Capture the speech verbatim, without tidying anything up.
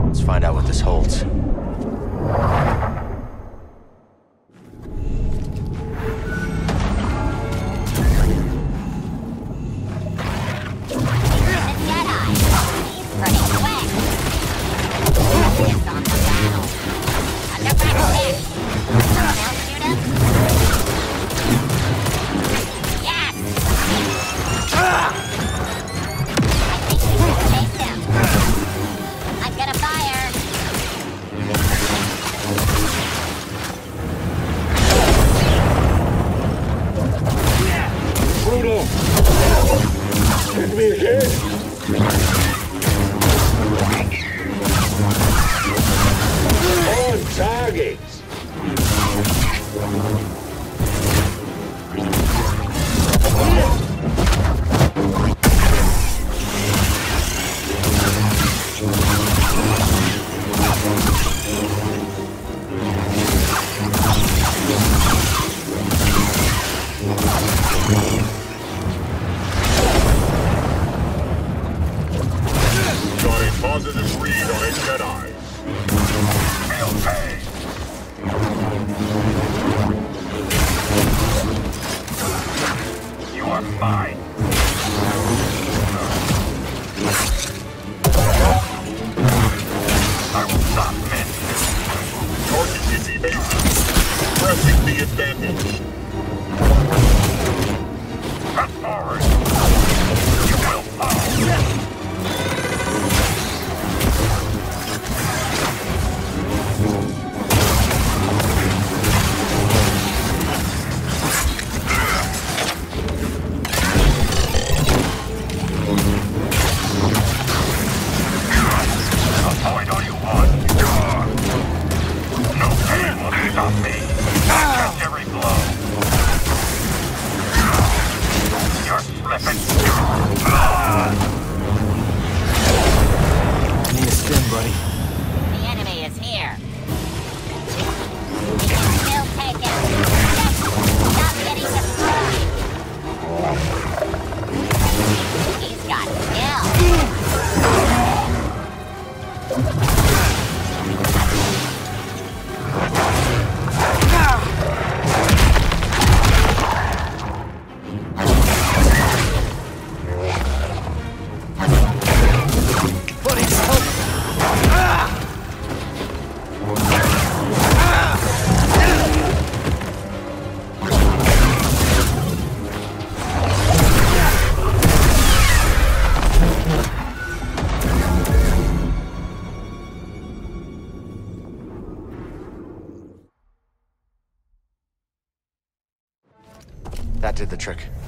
Let's find out what this holds. Positive read on a Jedi. Okay. You are mine. I will stop men. Target is evaded. Pressing the advantage. Cut forward. You will fall. That did the trick.